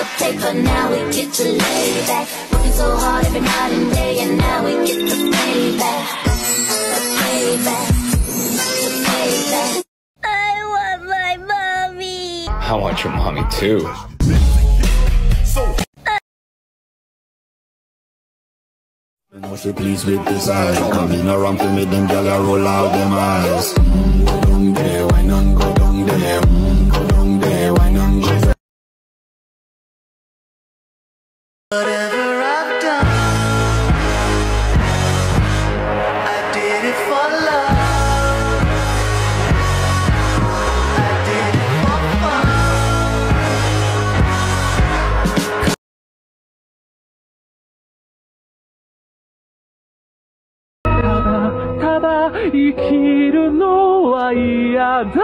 paper, now we get to lay back. Working so hard every night and day, and now we get the payback. The payback. The payback. I want my mommy. I want your mommy too. Was you pleased with this eye? Coming around to me, them gyal a roll out them eyes. Go down there, why not go down there? Go down there, why not go there? Whatever I've done, I did it for love. I did it for fun. ただ生きるのは嫌だ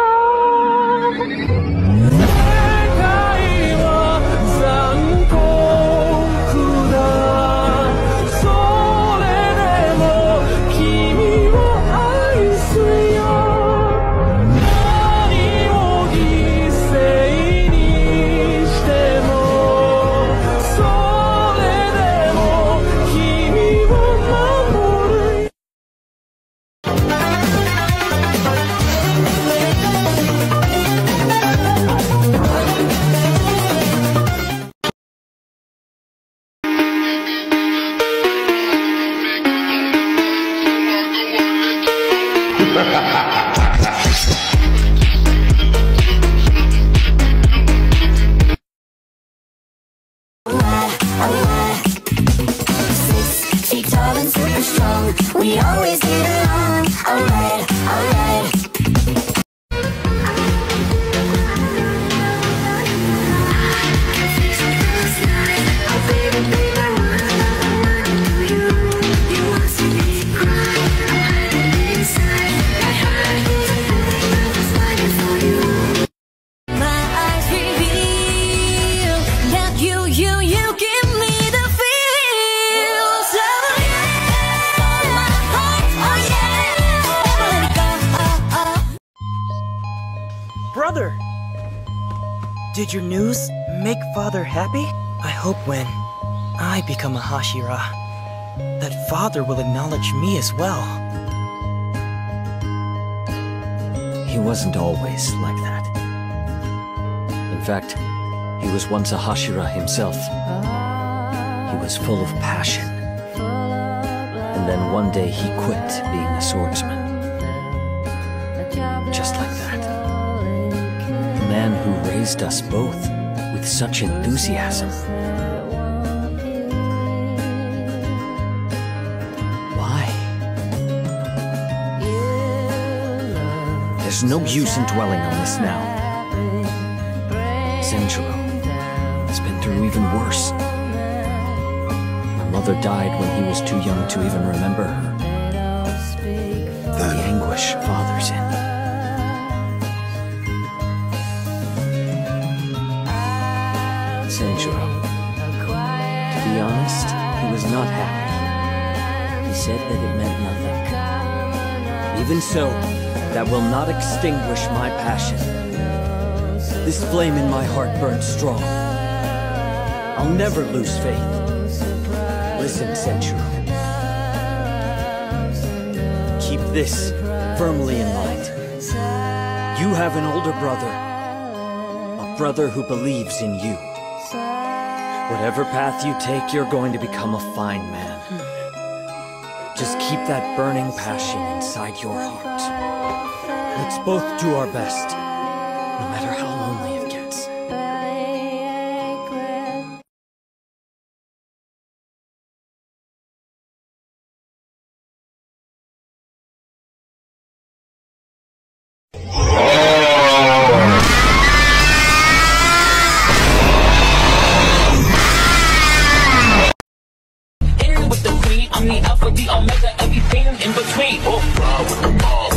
世界は残酷だそれでも君を愛すよ何を犠牲にしてもそれでも君を守る We always get along, alright, alright. My eyes reveal that you give me the feels. Brother! Did your news make Father happy? I hope when I become a Hashira, that Father will acknowledge me as well. He wasn't always like that. In fact, he was once a Hashira himself. He was full of passion. And then one day he quit being a swordsman. Just like that. The man who raised us both with such enthusiasm. Why? There's no use in dwelling on this now. Senjuro has been through even worse. My mother died when he was too young to even remember her. The anguish Father's in. Senjuro. To be honest, he was not happy. He said that it meant nothing. Even so, that will not extinguish my passion. This flame in my heart burns strong. I'll never lose faith. Listen, Senjuro. Keep this firmly in mind. You have an older brother. A brother who believes in you. Whatever path you take, you're going to become a fine man. Just keep that burning passion inside your heart. Let's both do our best, no matter how lonely it gets. In with the queen, I'm the alpha, the omega, everything in between. Oh, ride with the mob.